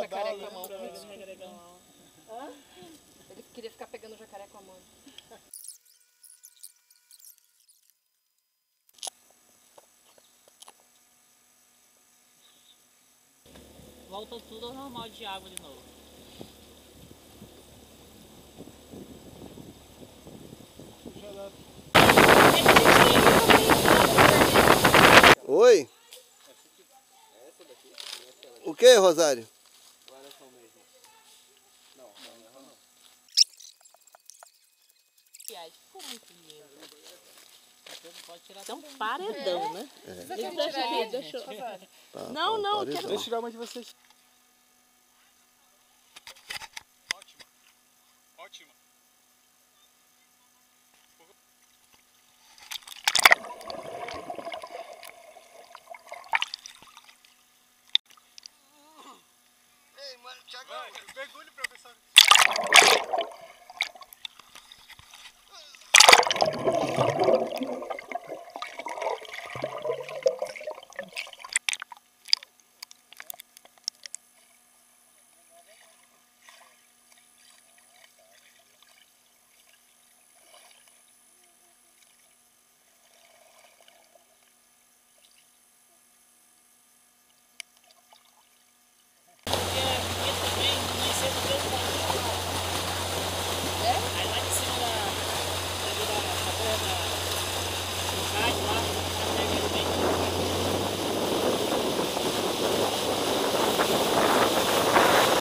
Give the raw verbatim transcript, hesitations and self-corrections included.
jacaré com a mão. Hã? Ele queria ficar pegando o jacaré com a mão. Volta tudo ao normal de água de novo. Oi? O que, Rosário? Ficou muito lindo. É um paredão, né? É. Deixa ali, deixa eu... Tá, Não, tá, não, paredão. quero... Deixa eu tirar uma de vocês. Ótima. Ótima. Ei, mano, Thiago. Vai, mergulhe, professor.